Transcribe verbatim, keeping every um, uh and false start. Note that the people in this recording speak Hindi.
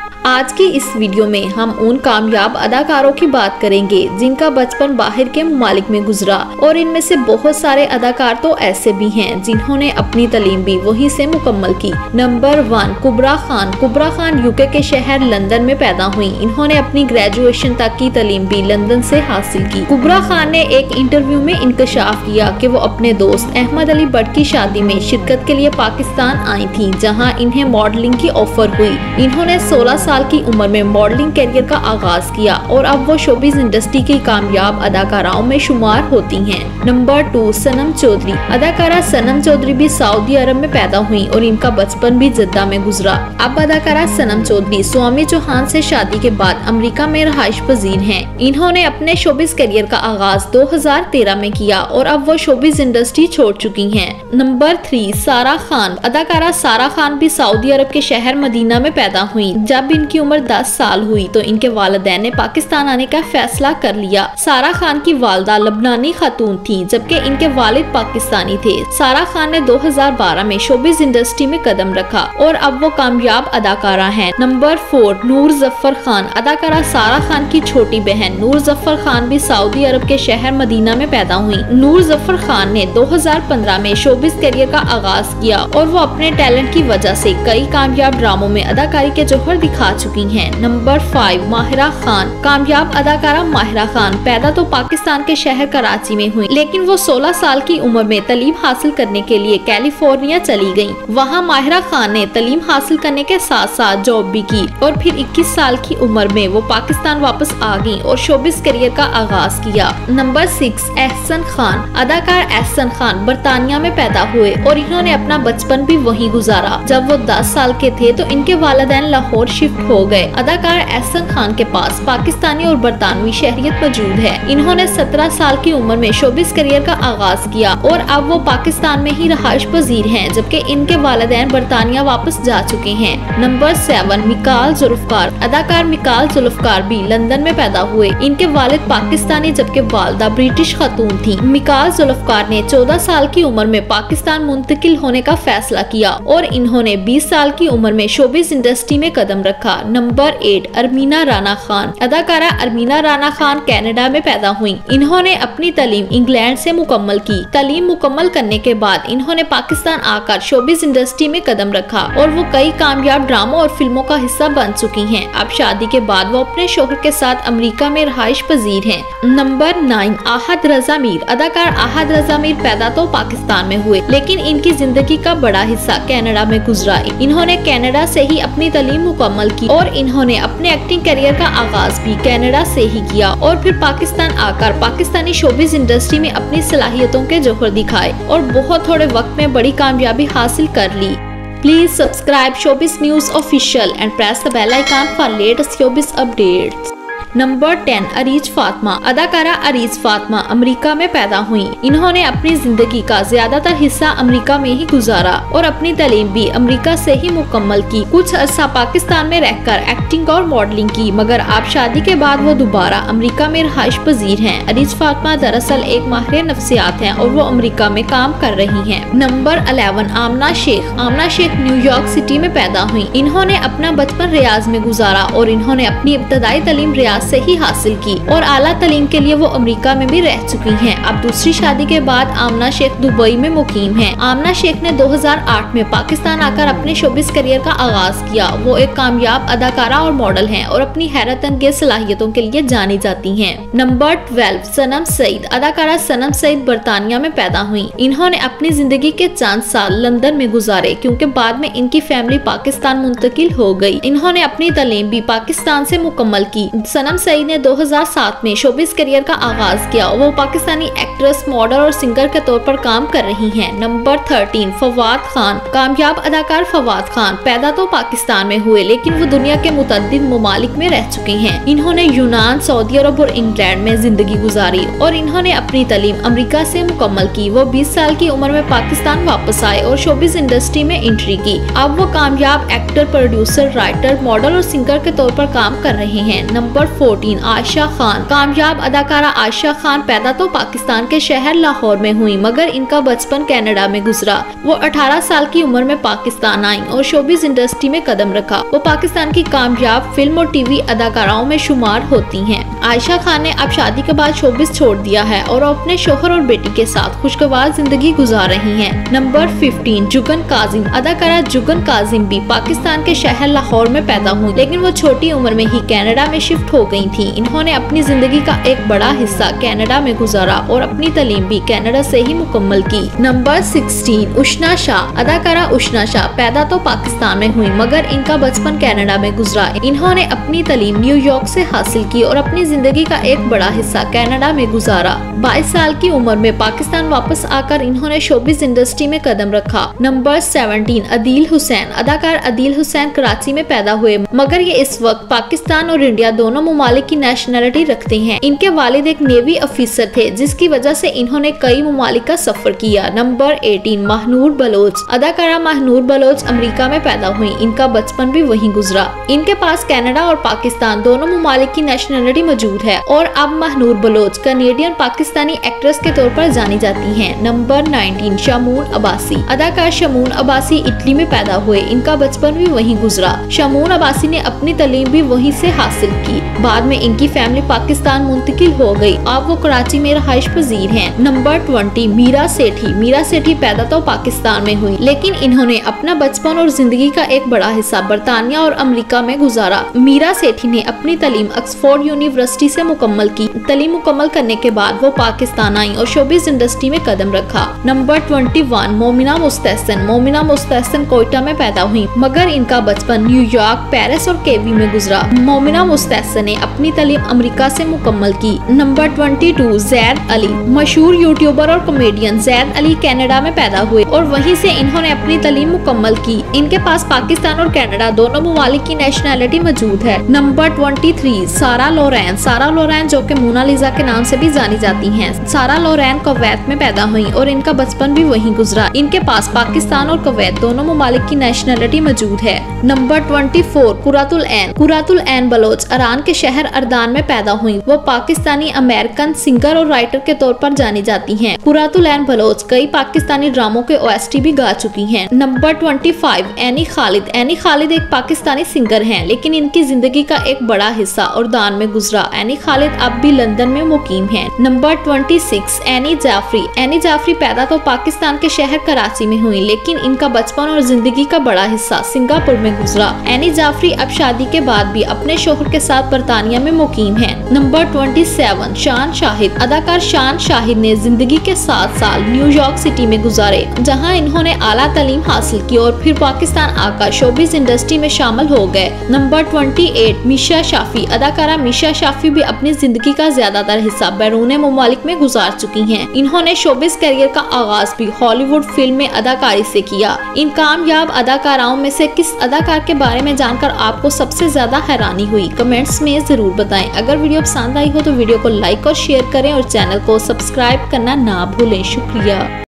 आज की इस वीडियो में हम उन कामयाब अदाकारों की बात करेंगे जिनका बचपन बाहर के ममालिक में गुजरा, और इनमें से बहुत सारे अदाकार तो ऐसे भी हैं जिन्होंने अपनी तालीम भी वहीं से मुकम्मल की। Number one, Kubra Khan. Kubra Khan UK के शहर लंदन में पैदा हुई। इन्होंने अपनी ग्रेजुएशन तक की तालीम भी लंदन से हासिल की। कुबरा खान ने एक इंटरव्यू में इंकशाफ किया कि वो अपने दोस्त अहमद अली भट्ट की शादी में शिरकत के लिए पाकिस्तान आई थी, जहाँ इन्हें मॉडलिंग की ऑफर हुई। इन्होंने सोलह साल की उम्र में मॉडलिंग करियर का आगाज किया और अब वो शोबिज इंडस्ट्री की कामयाब अदाकाराओं में शुमार होती हैं। Number two, Sanam Chaudhry. अदाकारा सनम चौधरी भी सऊदी अरब में पैदा हुई और इनका बचपन भी जद्दा में गुजरा। अब अदाकारा सनम चौधरी स्वामी चौहान से शादी के बाद अमेरिका में रहाइश पजीर हैं। इन्होंने अपने शोबिज करियर का आगाज दो हजार तेरह में किया और अब वो शोबिज इंडस्ट्री छोड़ चुकी हैं। नंबर थ्री, सारा खान। अदाकारा सारा खान भी सऊदी अरब के शहर मदीना में पैदा हुई। जब इनकी उम्र दस साल हुई तो इनके वालिदैन ने पाकिस्तान आने का फैसला कर लिया। सारा खान की वालदा लबनानी खातून थी, जबकि इनके वालिद पाकिस्तानी थे। सारा खान ने दो हजार बारह में शोबिज इंडस्ट्री में कदम रखा और अब वो कामयाब अदाकारा हैं। Number four, Noor Zafar Khan. अदाकारा सारा खान की छोटी बहन नूर जफर खान भी सऊदी अरब के शहर मदीना में पैदा हुई। नूर जफर खान ने दो हजार पंद्रह में शोबिज करियर का आगाज किया और वो अपने टैलेंट की वजह से कई कामयाब ड्रामों में अदाकारी के जौहर दिखा चुकी हैं। Number five, Mahira Khan. कामयाब अदाकारा माहिरा खान पैदा तो पाकिस्तान के शहर कराची में हुई, लेकिन वो सोलह साल की उम्र में तालीम हासिल करने के लिए कैलिफोर्निया चली गयी। वहाँ माहिरा खान ने तालीम हासिल करने के साथ साथ जॉब भी की और फिर इक्कीस साल की उम्र में वो पाकिस्तान वापस आ गयी और शोबिज करियर का आगाज किया। Number six, Ehsan Khan. अदाकार एहसन खान बरतानिया में पैदा हुए और इन्होंने अपना बचपन भी वहीं गुजारा। जब वो दस साल के थे तो इनके वालिदैन लाहौर शिफ्ट हो गए। अदाकार एहसन खान के पास पाकिस्तानी और बरतानवी शहरियत मौजूद है। इन्होंने सत्रह साल की उम्र में शोबिज करियर का आगाज किया और अब वो पाकिस्तान में ही रहाइश पजीर हैं, जबकि इनके वालिदैन बरतानिया वापस जा चुके हैं। Number seven, Mikaal Zulfiqar. अदाकार मिकाल जुल्फकार भी लंदन में पैदा हुए। इनके वालिद पाकिस्तानी जबकि वालदा ब्रिटिश खातून थी। मिकाल जुल्फकार ने चौदह साल की उम्र में पाकिस्तान मुंतकिल होने का फैसला किया और इन्होंने बीस साल की उम्र में शोबिज इंडस्ट्री में कदम रखा। Number eight, Armeena Rana Khan. अदाकारा अरमीना राना खान कनाडा में पैदा हुई। इन्होंने अपनी तालीम इंग्लैंड से मुकम्मल की। तालीम मुकम्मल करने के बाद इन्होंने पाकिस्तान आकर शोबिज इंडस्ट्री में कदम रखा और वो कई कामयाब ड्रामों और फिल्मों का हिस्सा बन चुकी हैं। अब शादी के बाद वो अपने शोहर के साथ अमेरिका में रहाइश पजीर हैं। Number nine, Ahad Raza Mir. अदाकार आहद रजा मीर पैदा तो पाकिस्तान में हुए, लेकिन इनकी जिंदगी का बड़ा हिस्सा कनाडा में गुजरा। इन्होंने कनाडा से ही अपनी तालीम मुकम्मल की और इन्होंने अपने एक्टिंग करियर का आगाज भी कनाडा से ही किया और फिर पाकिस्तान आकर पाकिस्तानी शोबिज इंडस्ट्री में अपनी सलाहियतों के जौहर दिखाए और बहुत थोड़े वक्त में बड़ी कामयाबी हासिल कर ली। Please subscribe showbiz news official and press the bell icon for latest showbiz updates. Number ten, Areej Fatima. अदाकारा अरीज फातिमा अमेरिका में पैदा हुई। इन्होंने अपनी जिंदगी का ज्यादातर हिस्सा अमेरिका में ही गुजारा और अपनी तालीम भी अमेरिका से ही मुकम्मल की। कुछ अरसा पाकिस्तान में रहकर एक्टिंग और मॉडलिंग की, मगर अब शादी के बाद वो दोबारा अमेरिका में रहाइश पजीर हैं। अरीज फातिमा दरअसल एक माहिर नफ्सियात हैं और वो अमेरिका में काम कर रही हैं। Number eleven, Amna Sheikh. Amna Sheikh New York city में पैदा हुई। इन्होंने अपना बचपन रियाज में गुजारा और इन्होंने अपनी इब्तदाई तालीम रियाज से ही हासिल की और आला तालीम के लिए वो अमेरिका में भी रह चुकी हैं। अब दूसरी शादी के बाद आमना शेख दुबई में मुकीम हैं। आमना शेख ने दो हजार आठ में पाकिस्तान आकर अपने शोबिज करियर का आगाज किया। वो एक कामयाब अदाकारा और मॉडल हैं और अपनी हैरत अंगेज सलाहियतों के लिए जानी जाती हैं। Number twelve, Sanam Saeed. अदाकारा सनम सईद बरतानिया में पैदा हुई। इन्होंने अपनी जिंदगी के चंद साल लंदन में गुजारे क्योंकि बाद में इनकी फैमिली पाकिस्तान मुंतकिल हो गई। इन्होंने अपनी तालीम भी पाकिस्तान से मुकम्मल की। सनम सईद ने दो हजार सात में शोबिज करियर का आगाज किया। वो पाकिस्तानी एक्ट्रेस, मॉडल और सिंगर के तौर पर काम कर रही हैं। Number thirteen, Fawad Khan. कामयाब अदाकार फवाद खान पैदा तो पाकिस्तान में हुए, लेकिन वो दुनिया के मुतअद्दिद ममालिक में रह चुके हैं। इन्होंने यूनान, सऊदी अरब और इंग्लैंड में जिंदगी गुजारी और इन्होंने अपनी तालीम अमेरिका से मुकम्मल की। वो बीस साल की उम्र में पाकिस्तान वापस आए और शोबिज इंडस्ट्री में एंट्री की। अब वो कामयाब एक्टर, प्रोड्यूसर, राइटर, मॉडल और सिंगर के तौर पर काम कर रहे हैं। नंबर चौदह आयशा खान। कामयाब अदाकारा आयशा खान पैदा तो पाकिस्तान के शहर लाहौर में हुई, मगर इनका बचपन कनाडा में गुजरा। वो अठारह साल की उम्र में पाकिस्तान आई और शोबिज इंडस्ट्री में कदम रखा। वो पाकिस्तान की कामयाब फिल्म और टीवी अदाकाराओं में शुमार होती हैं। आयशा खान ने अब शादी के बाद शोबिज छोड़ दिया है और अपने शोहर और बेटी के साथ खुशगवार जिंदगी गुजार रही हैं। नंबर पंद्रह जुगन काजिम। अदाकारा जुगन काजिम भी पाकिस्तान के शहर लाहौर में पैदा हुई, लेकिन वो छोटी उम्र में ही कनाडा में शिफ्ट हो गई थी। इन्होंने अपनी जिंदगी का एक बड़ा हिस्सा कनाडा में गुजारा और अपनी तालीम भी कनाडा से ही मुकम्मल की। नंबर सोलह उशना शाह। अदाकारा उशना शाह पैदा तो पाकिस्तान में हुई, मगर इनका बचपन कनाडा में गुजरा। इन्होंने अपनी तालीम न्यूयॉर्क से हासिल की और अपनी जिंदगी का एक बड़ा हिस्सा कनाडा में गुजारा। बाईस साल की उम्र में पाकिस्तान वापस आकर इन्होंने शोबिज इंडस्ट्री में कदम रखा। नंबर सत्रह अदील हुसैन। अदाकार अदील हुसैन कराची में पैदा हुए, मगर ये इस वक्त पाकिस्तान और इंडिया दोनों ममालिक की नेशनलिटी रखते हैं। इनके वालिद एक नेवी अफसर थे, जिसकी वजह से इन्होंने कई ममालिक का सफर किया। नंबर अठारह महनूर बलोच। अदाकारा महनूर बलोच अमेरिका में पैदा हुई। इनका बचपन भी वहीं गुजरा। इनके पास कनाडा और पाकिस्तान दोनों ममालिक की नेशनलिटी मौजूद है और अब महनूर बलोच कनेडियन पाकिस्तानी एक्ट्रेस के तौर पर जानी जाती हैं। नंबर उन्नीस शमून अब्बासी। अदाकार शमून अब्बासी इटली में पैदा हुए। इनका बचपन भी वहीं गुजरा। शमून अब्बासी ने अपनी तालीम भी वहीं से हासिल की। बाद में इनकी फैमिली पाकिस्तान मुंतकिल हो गई। अब वो कराची में रहाइश पजीर हैं। नंबर बीस मीरा सेठी। मीरा सेठी पैदा तो पाकिस्तान में हुई, लेकिन इन्होंने अपना बचपन और जिंदगी का एक बड़ा हिस्सा बरतानिया और अमेरिका में गुजारा। मीरा सेठी ने अपनी तालीम ऑक्सफोर्ड यूनिवर्सिटी से मुकम्मल की। तालीम मुकम्मल करने के बाद वो पाकिस्तान आई और शोबिज इंडस्ट्री में कदम रखा। नंबर इक्कीस मोमिना मुस्तहसन। मोमिना मुस्तहसन कोयटा में पैदा हुई, मगर इनका बचपन न्यूयॉर्क, पेरिस और केवी में गुजरा। मोमिना मुस्तहसन ने अपनी तालीम अमेरिका से मुकम्मल की। नंबर बाईस जैद अली। मशहूर यूट्यूबर और कॉमेडियन जैद अली कनाडा में पैदा हुए और वहीं से इन्होंने अपनी तालीम मुकम्मल की। इनके पास पाकिस्तान और कनाडा दोनों ममालिक की नेशनलिटी मौजूद है। नंबर तेईस सारा लोरेन। सारा लोरेन जो कि मोनालिसा के नाम से भी जानी जाती हैं। सारा लोरेन कुवैत में पैदा हुई और इनका बचपन भी वहीं गुजरा। इनके पास पाकिस्तान और कुवैत दोनों ममालिक की नेशनलिटी मौजूद है। नंबर चौबीस कुरातुल ऐन। कुरातुल ऐन बलोच ईरान के शहर अर्दान में पैदा हुई। वो पाकिस्तानी अमेरिकन सिंगर और राइटर के तौर पर जानी जाती हैं। कुरातुल ऐन बलोच कई पाकिस्तानी ड्रामों के ओएसटी भी गा चुकी हैं। नंबर पच्चीस एनी खालिद। एनी खालिद एक पाकिस्तानी सिंगर हैं, लेकिन इनकी जिंदगी का एक बड़ा हिस्सा अर्दान में गुजरा। एनी खालिद अब भी लंदन में मुकीम हैं। नंबर छब्बीस एनी जाफरी। एनी जाफरी पैदा तो पाकिस्तान के शहर कराची में हुई, लेकिन इनका बचपन और जिंदगी का बड़ा हिस्सा सिंगापुर में गुजरा। एनी जाफरी अब शादी के बाद भी अपने शोहर के साथ बरतानिया में मुकीम हैं। नंबर सत्ताईस शान शाहिद। अदाकार शान शाहिद ने जिंदगी के सात साल न्यूयॉर्क सिटी में गुजारे, जहां इन्होंने आला तालीम हासिल की और फिर पाकिस्तान आकर शोबिज इंडस्ट्री में शामिल हो गए। नंबर अट्ठाईस मीशा शाफी। अदाकारा मीशा शाफी भी अपनी जिंदगी का ज्यादातर हिस्सा बैरून ममालिक में गुजार चुकी हैं। इन्होंने शोबिज करियर का आगाज भी हॉलीवुड फिल्म में अदाकारी से किया। इन कामयाब अदाकाराओं में से किस अदाकार के बारे में जानकर आपको सबसे ज्यादा हैरानी हुई, कमेंट्स में जरूर बताएं। अगर वीडियो पसंद आई हो तो वीडियो को लाइक और शेयर करें और चैनल को सब्सक्राइब करना ना भूलें। शुक्रिया।